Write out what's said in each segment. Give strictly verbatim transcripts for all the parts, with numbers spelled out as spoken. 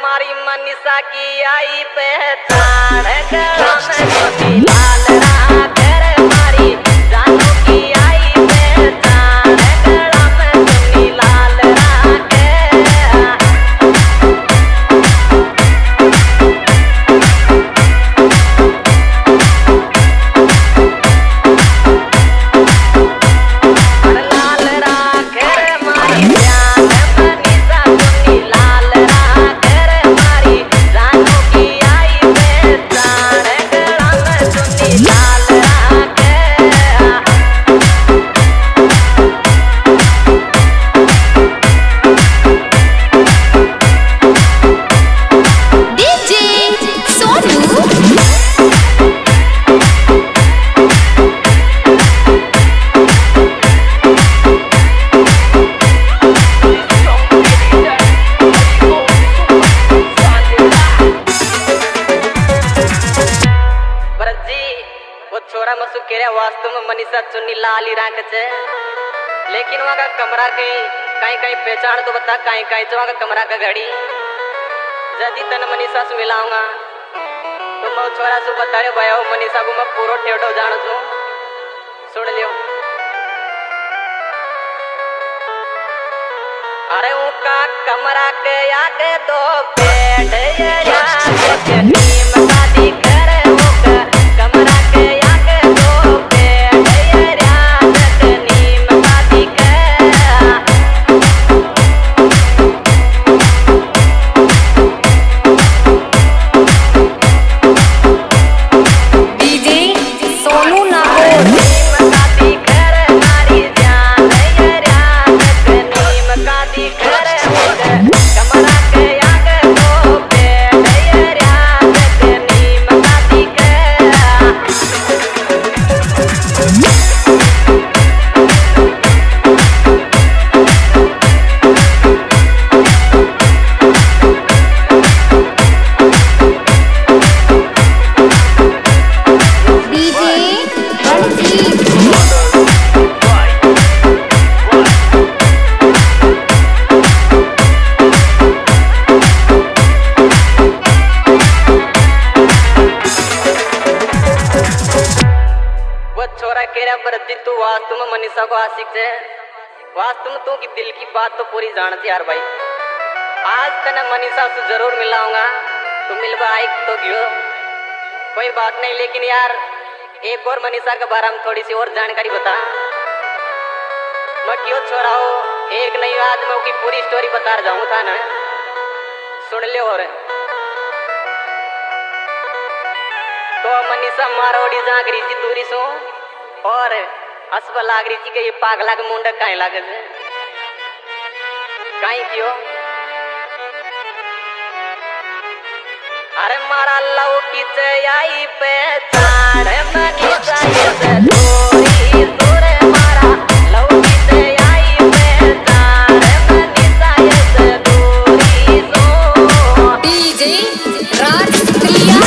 मारी मनीषा की आई पहचान गला में सोनी लाल राख रे मारी जानू की आई पहचान गला में सोनी लाल राख। वास्तव में मनीषा चुन्नी लाल ही रंग छे, लेकिन वहाँ का कमरा की कहीं कहीं पहचान तो बता, कहीं कहीं वहाँ का कमरा का घड़ी यदि तन मनीषा से मिलाऊंगा तो मैं छोरा से बता रहे भाई मनीषा को मैं पूरा ठेठो जान छू। सुन लियो अरे उनका कमरा के आगे दो पेड़ ये याद नीम का दिख रहे उनका कमरा के तू वास्तव में मनीषा को आशिक है, वास्तव में तू की दिल की बात तो पूरी जानती यार भाई। आज तने मनीषा से जरूर मिलाऊंगा, तू मिलवा आई तो क्यों कोई बात नहीं, लेकिन यार एक और मनीषा के बारे में थोड़ी सी और जानकारी बता। मैं क्यों छोड़ा हो एक नहीं आज मैं उसकी पूरी स्टोरी बता जाऊँ था ना, सुन ले। और तो मनीषा मारोड़ी जाग रही थी दूरी सो और असबा लाग रही थी कि ये पागला के मुंडा कहीं लागे थे कहीं क्यों। अरे मारा लव की आई पहचान मनीषा ये दूरी दूर मारा लव की आई पहचान मनीषा ये दूरी सो डीजे राज प्रिया।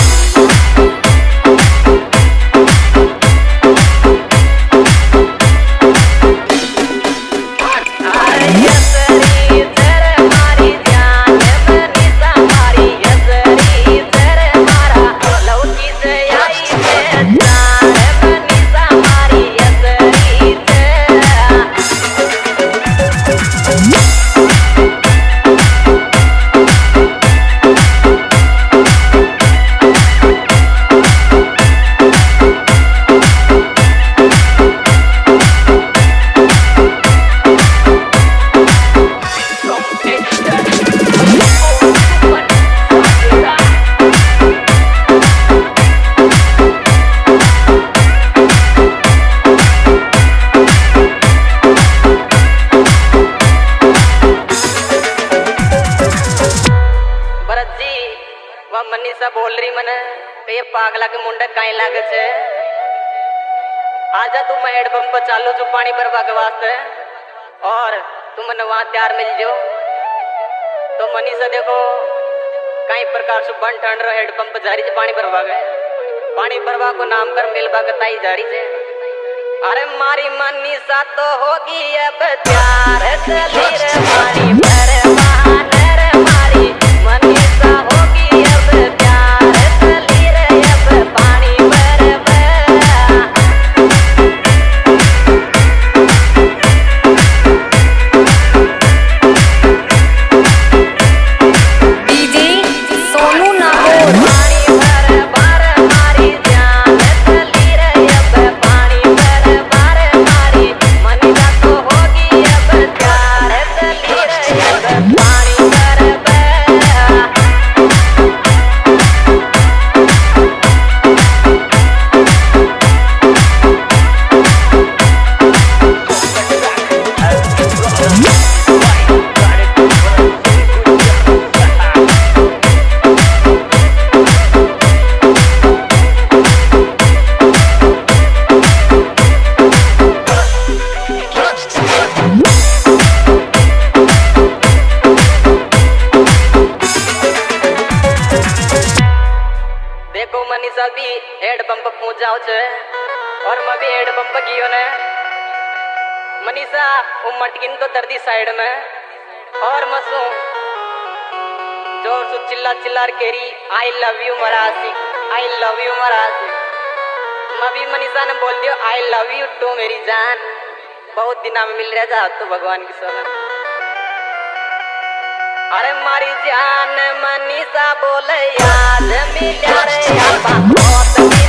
मनीषा बोल रही मने ये पागला के मुंडे कहीं लागे छे, आजा तू मैं हेडपंप पर चालू छू पानी भरवा के वास्ते और तुम मने वहां तैयार मिल जो। तो मनीषा देखो कई प्रकार से बन ठंड रहा हेडपंप जारी से पानी भरवा गए, पानी भरवा को नाम कर मिलवा के ताई जारी से। अरे मारी मनीषा तो होगी अब तैयार चली रे मारी परवान रे मारी मनीषा मनीषा भी हेड पंप पहुंच जाओ छे और मैं भी हेड पंप गियो ने। मनीषा वो मटकिन तो दर्दी साइड में और मसू जोर से चिल्ला चिल्ला केरी आई लव यू मरासी, आई लव यू मरासी। मैं भी मनीषा ने बोल दियो आई लव यू टू मेरी जान, बहुत दिना में मिल रहा जा तो भगवान की सौगंध। अरे मारी जान मनीषा बोले याद मिल रे यार